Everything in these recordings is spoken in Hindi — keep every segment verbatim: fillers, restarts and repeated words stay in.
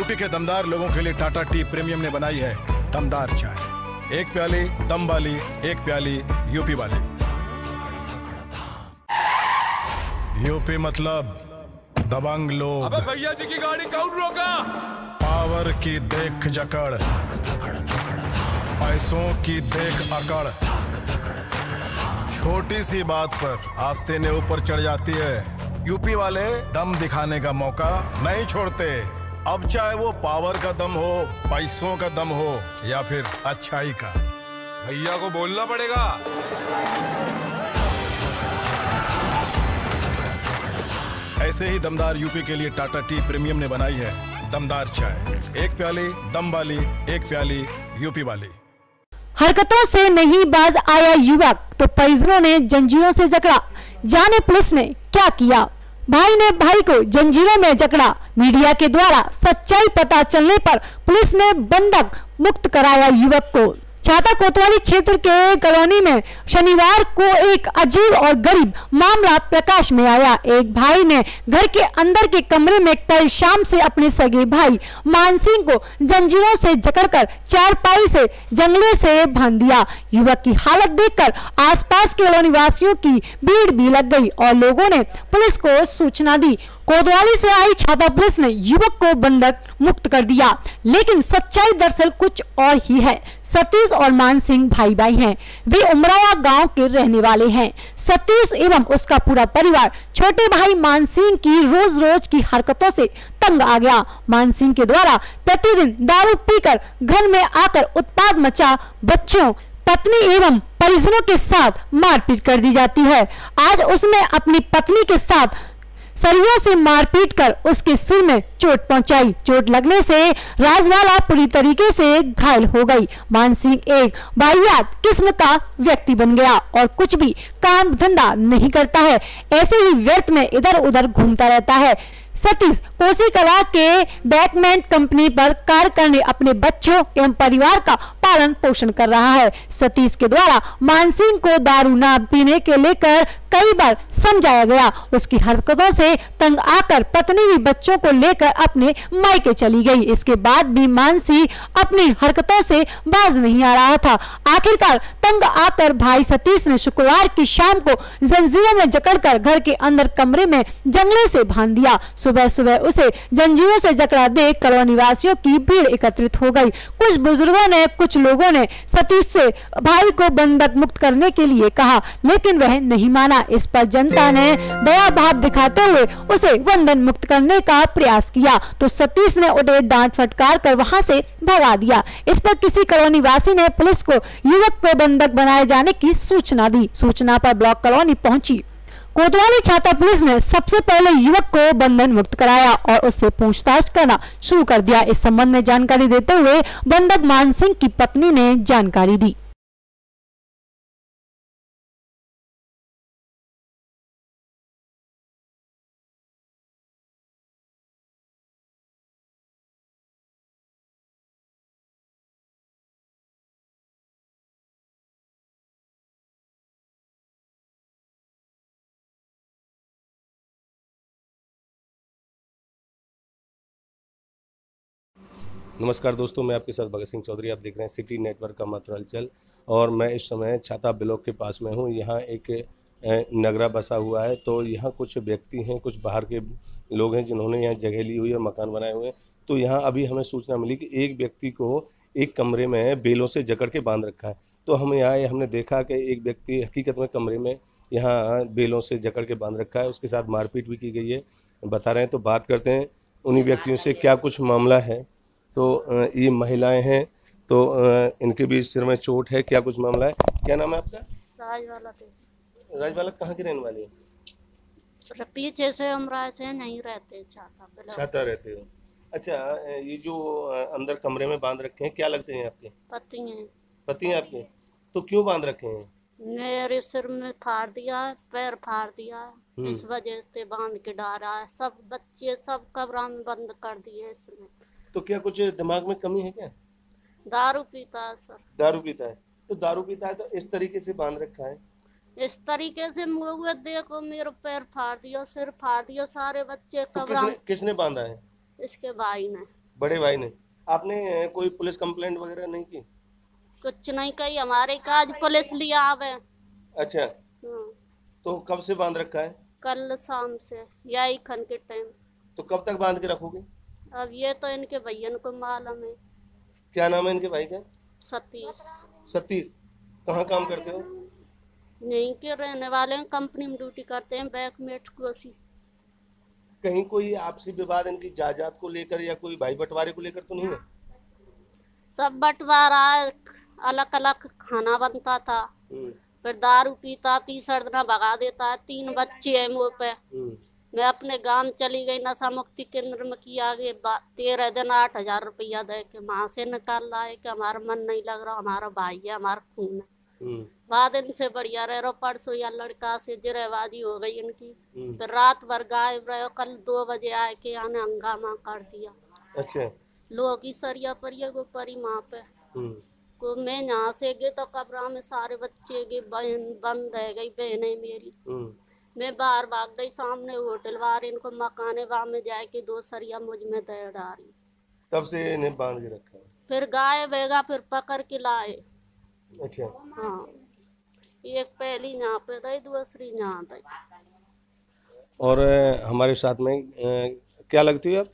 यूपी के दमदार लोगों के लिए टाटा टी प्रीमियम ने बनाई है दमदार चाय। एक प्याली दम वाली, एक प्याली यूपी वाली। यूपी मतलब दबंग लोग। अबे भैया जी की गाड़ी कौन रोका? पावर की देख जकड़, पैसों की देख अकड़, छोटी सी बात पर आस्ते ने ऊपर चढ़ जाती है। यूपी वाले दम दिखाने का मौका नहीं छोड़ते। अब चाहे वो पावर का दम हो, पैसों का दम हो या फिर अच्छाई का। भैया को बोलना पड़ेगा। ऐसे ही दमदार यूपी के लिए टाटा टी प्रीमियम ने बनाई है दमदार चाय। एक प्याली दम वाली, एक प्याली यूपी वाली। हरकतों से नहीं बाज आया युवक तो परिजनों ने जंजीरों से जकड़ा। जाने पुलिस ने क्या किया। भाई ने भाई को जंजीरों में जकड़ा। मीडिया के द्वारा सच्चाई पता चलने पर पुलिस ने बंधक मुक्त कराया युवक को। छाता कोतवाली क्षेत्र के कॉलोनी में शनिवार को एक अजीब और गरीब मामला प्रकाश में आया। एक भाई ने घर के अंदर के कमरे में कल शाम से अपने सगे भाई मानसिंह को जंजीरों से जकड़कर चारपाई से जंगले से बांध दिया। युवक की हालत देखकर आसपास के कॉलोनी वासियों की भीड़ भी लग गई और लोगों ने पुलिस को सूचना दी। कोतवाली से आई छाता पुलिस ने युवक को बंधक मुक्त कर दिया, लेकिन सच्चाई दरअसल कुछ और ही है। सतीश और मानसिंह भाई भाई हैं। वे उमरावा गांव के रहने वाले हैं। सतीश एवं उसका पूरा परिवार छोटे भाई मानसिंह की रोज रोज की हरकतों से तंग आ गया। मानसिंह के द्वारा प्रतिदिन दारू पीकर घर में आकर उत्पाद मचा बच्चों, पत्नी एवं परिजनों के साथ मारपीट कर दी जाती है। आज उसने अपनी पत्नी के साथ सरियों से मारपीट कर उसके सिर में चोट पहुंचाई। चोट लगने से राजवाला पूरी तरीके से घायल हो गई। मानसिंह एक वाहियात किस्म का व्यक्ति बन गया और कुछ भी काम धंधा नहीं करता है। ऐसे ही व्यर्थ में इधर उधर घूमता रहता है। सतीश कोसी कला के बैकमेंट कंपनी पर कार्य करने अपने बच्चों एवं परिवार का पालन पोषण कर रहा है। सतीश के द्वारा मानसिंह को दारू ना पीने के लेकर कई बार समझाया गया। उसकी हरकतों से तंग आकर पत्नी भी बच्चों को लेकर अपने मायके चली गई। इसके बाद भी मानसिंह अपनी हरकतों से बाज नहीं आ रहा था। आखिरकार तंग आकर भाई सतीश ने शुक्रवार की शाम को जंजीरों में जकड़कर घर के अंदर कमरे में जंगले से बांध दिया। सुबह सुबह उसे जंजीरों से जकड़ा देख कॉलोनी वासियों की भीड़ एकत्रित हो गई। कुछ बुजुर्गों ने, कुछ लोगों ने सतीश से भाई को बंधक मुक्त करने के लिए कहा, लेकिन वह नहीं माना। इस पर जनता ने दया भाव दिखाते हुए उसे बंधन मुक्त करने का प्रयास किया तो सतीश ने उन्हें डांट फटकार कर वहां से भगा दिया। इस पर किसी कॉलोनी वासी ने पुलिस को युवक को बंधक बनाए जाने की सूचना दी। सूचना पर ब्लॉक कॉलोनी पहुंची कोतवाली छाता पुलिस ने सबसे पहले युवक को बंधन मुक्त कराया और उससे पूछताछ करना शुरू कर दिया। इस संबंध में जानकारी देते हुए बंधक मानसिंह की पत्नी ने जानकारी दी। नमस्कार दोस्तों, मैं आपके साथ भगत सिंह चौधरी। आप देख रहे हैं सिटी नेटवर्क का मात्र हलचल और मैं इस समय छाता ब्लॉक के पास में हूं। यहाँ एक नगरा बसा हुआ है तो यहाँ कुछ व्यक्ति हैं, कुछ बाहर के लोग हैं जिन्होंने यहाँ जगह ली हुई है, मकान बनाए हुए हैं। तो यहाँ अभी हमें सूचना मिली कि एक व्यक्ति को एक कमरे में बेलों से जकड़ के बांध रखा है। तो हम यहाँ आए, हमने देखा कि एक व्यक्ति हकीकत में कमरे में यहाँ बेलों से जकड़ के बांध रखा है। उसके साथ मारपीट भी की गई है, बता रहे हैं। तो बात करते हैं उन्हीं व्यक्तियों से क्या कुछ मामला है। तो ये महिलाएं हैं तो इनके भी सिर में चोट है। क्या कुछ मामला है? क्या नाम है आपका? राजवाला थे। राजवाला कहाँ के रहने वाले हैं? पीछे से हम से नहीं रहते, छाता छाता रहते हो। अच्छा, ये जो अंदर कमरे में बांध रखे हैं क्या लगते हैं आपके? पति हैं। पति हैं आपके? तो क्यों बांध रखे हैं? मेरे सिर में फाड़ दिया, पैर फाड़ दिया, इस वजह से बांध के डाला है। सब बच्चे सब कमरा में बंद कर दिए इसमें। तो क्या कुछ दिमाग में कमी है क्या? दारू पीता है सर। दारू पीता है तो दारू पीता है तो इस तरीके से बांध रखा है। इस तरीके से मुझे देखो, मेरे पैर फाड़ दिया, सिर फाड़ दिया, सारे बच्चे तो कमरा। किसने, किसने बांधा है? इसके भाई ने। बड़े भाई ने। आपने कोई पुलिस कंप्लेंट वगैरह नहीं की? कुछ नहीं कही, हमारे काज पुलिस लिया आवे। अच्छा, हाँ, तो कब से बांध रखा है? कल शाम से यही खन के टाइम। तो कब तक बांध के रखोगे? अब ये तो इनके भैया को मालूम है। क्या नाम है इनके भाई का? सतीश। सतीश। कहाँ काम करते हो? यहीं के रहने वाले हैं, कंपनी में ड्यूटी करते हैं, बैंक में कोसी। कहीं कोई आपसी विवाद इनकी जायदाद को लेकर या कोई भाई बंटवारे को लेकर तो नहीं है? सब बंटवारा, अलग अलग खाना बनता था, फिर दारू पीता, तीसरा दिन भगा देता है। तीन बच्चे हैं मुँह पे। मैं अपने गांव चली गई, नशा मुक्ति केंद्र में किया गए, तेरह दिन आठ हजार रुपया दे के वहाँ से निकाल लाए कि हमारा मन नहीं लग रहा, हमारा भाई है, हमारा खून है। बाद इनसे बढ़िया रह रहा, परसों या लड़का से जिरेबाजी हो गई इनकी, फिर रात भर गायब रहे, कल दो बजे आए के आने हंगामा कर दिया। अच्छा, लोग की सरिया परिया को परी माँ पे को मैं यहाँ से गई तो कब्रा में सारे बच्चे गए, बहन बंद है गई, बहने मेरी। मैं बाहर भाग गई, सामने होटल वाले इनको मकाने वहाँ में जाके दो सरिया मुझ में दे डाली। तब से इन्हें बांध के रखा है। फिर गाय बेगा, फिर पकड़ के लाए। अच्छा, हाँ, एक पहली यहाँ पे दई, दूसरी यहाँ दई। और हमारे साथ में ए, क्या लगती है आप?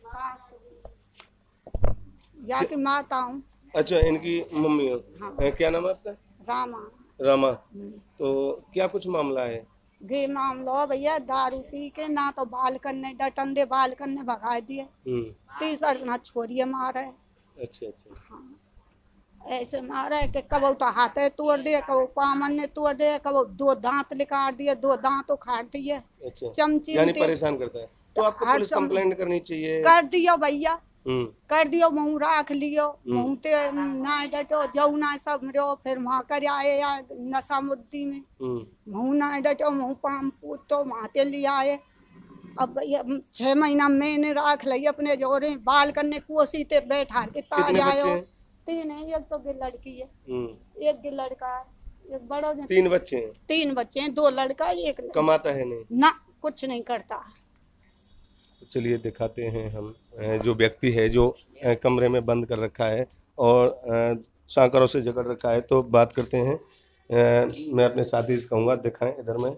या की माता हूँ। अच्छा, इनकी मम्मी हो। हाँ। ए, क्या नाम है आपका? रामा। रामा। तो क्या कुछ मामला है? गे मामला भैया, दारू पी के ना तो बाल करने डटन दे, बाल करने भगा दिए। तीसरा ना छोरिए मारे। अच्छा अच्छा। हाँ, ऐसे मारे कि कबो तो हाथे तोड़ दिए, कबो पामन ने तोड़ दिए, कबो दो दांत निकाल दिए, दो दांत उखाड़ दिए। अच्छा, चमची यानी परेशान करता है। तो आपको पुलिस कंप्लेंट करनी चाहिए। कर दियो भैया, कर दियो, मुँह राख लियो, मुँह ते ना डटो, जाऊ ना सब रो, फिर वहाँ कर आए या नशा मुद्दी में मुँह ना डटो, मुँह पाम पूतो माते ले आए। अब भैया छह महीना मैंने राख ली अपने जोरे, बाल करने कोसी ते बैठा के ताज आयो। तीन है, एक तो गे लड़की है, एक गे लड़का है, एक बड़ो। तीन बच्चे हैं? तीन बच्चे हैं, दो लड़का एक लड़का। कमाता है नहीं? ना, कुछ नहीं करता। चलिए दिखाते हैं हम जो व्यक्ति है जो कमरे में बंद कर रखा है और सांकरों से जकड़ रखा है, तो बात करते हैं। मैं अपने साथी से कहूँगा दिखाएं इधर में।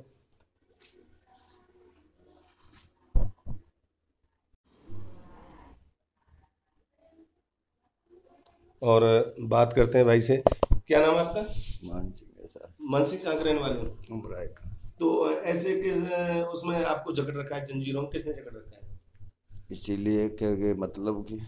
और बात करते हैं भाई से। क्या नाम है आपका? मानसिंह है सर। मानसिंह कहाँ के रहने वाले हो? उमराय का। तो ऐसे किस उसमें आपको जकड़ रखा है, जंजीरों में किसने जकड़ रखा है? इसीलिए कि मतलब कि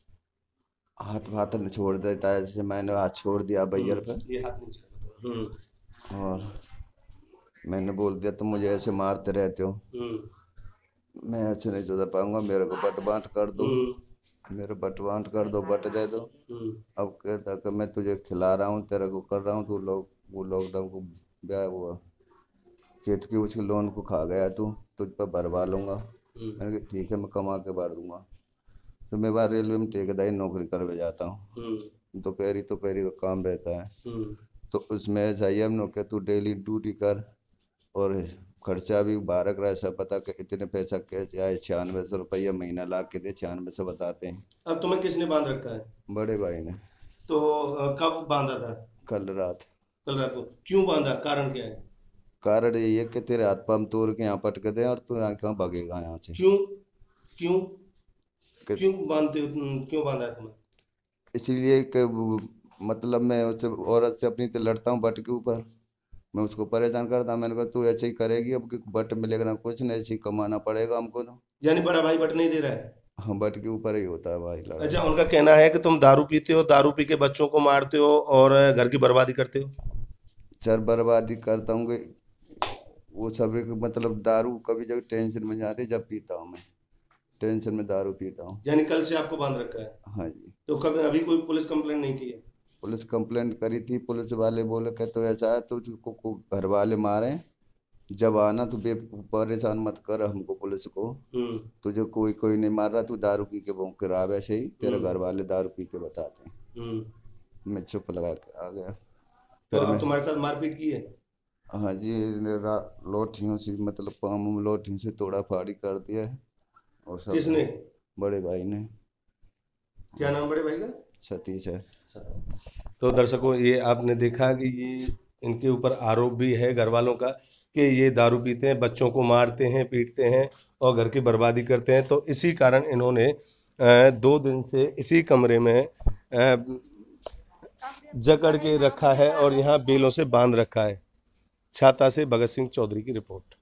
हाथ हाथ न छोड़ देता है, जैसे मैंने हाथ छोड़ दिया बैयर पे, ये हाथ नहीं छोड़ा और मैंने बोल दिया तुम मुझे ऐसे मारते रहते हो, मैं ऐसे नहीं सुधर पाऊंगा, मेरे को बट बांट कर दो, मेरे बट बांट कर दो, बट दे दो। अब कहता कि मैं तुझे खिला रहा हूँ, तेरे को कर रहा हूँ, तू लोग वो लॉकडाउन को ब्याह हुआ खेत की उसके लोन को खा गया, तू तुझ पर भरवा लूँगा। मैंने कहा ठीक है, मैं कमा के भर दूंगा। तो मैं बार रेलवे में ठेकेदारी नौकरी करके जाता हूँ, दोपहरी तो पैरी का काम रहता है, तो उसमें ऐसा ही हम लोग तू डेली ड्यूटी कर और खर्चा भी बारह का ऐसा पता कि इतने पैसा कैसे आए, छियानवे सौ रुपया महीना ला के दे, छियानवे सौ बताते हैं। अब तुम्हें किसने बांध रखा है? बड़े भाई ने। तो कब बांधा था? कल रात। कल रात को क्यों बांधा, कारण क्या है? कारण यही है कि तेरे हाथ पंप तोड़ के यहाँ पटक दे और तू यहाँ कहाँ भागेगा यहाँ से। क्यों क्यों क्यों बांधते, क्यों बांधा है तुम्हें? इसीलिए कि मतलब मैं उससे औरत से अपनी तो लड़ता हूँ बट के ऊपर, मैं उसको परेशान करता हूँ। मैंने कहा तू ऐसे ही करेगी, अब बट मिलेगा ना कुछ नहीं, ऐसे ही कमाना पड़ेगा हमको। तो यानी बड़ा भाई बट नहीं दे रहा है? हाँ, बट के ऊपर ही होता है भाई लड़ाई। अच्छा, उनका कहना है कि तुम दारू पीते हो, दारू पी के बच्चों को मारते हो और घर की बर्बादी करते हो। सर बर्बादी करता हूँ कि वो सब मतलब दारू कभी जब टेंशन में जाती, जब पीता हूँ मैं टेंशन में दारू पीता हूँ। यानी कल से आपको बांध रखा है? हाँ जी। तो कभी अभी कोई पुलिस कंप्लेंट नहीं की है? पुलिस कंप्लेंट करी थी, पुलिस वाले बोले कि तो ऐसा है तुझको घर वाले मारे, जब आना तो बे परेशान मत कर हमको पुलिस को, तुझे कोई कोई नहीं मार रहा, तू दारू पी के भौंक रहा वैसे ही, तेरे घर वाले दारू पी के बताते हैं। मैं चुप लगा के आ गया। तो अब तुम्हारे साथ मारपीट की है? हाँ जी, लोटियों से मतलब पाम लोटियों से तोड़ा फाड़ी कर दिया है। और सब किसने? बड़े भाई ने। क्या नाम बड़े भाई का? सतीश है। तो दर्शकों, ये आपने देखा कि ये इनके ऊपर आरोप भी है घर वालों का कि ये दारू पीते हैं, बच्चों को मारते हैं, पीटते हैं और घर की बर्बादी करते हैं। तो इसी कारण इन्होंने दो दिन से इसी कमरे में जकड़ के रखा है और यहाँ बेलों से बांध रखा है। छाता से भगत सिंह चौधरी की रिपोर्ट।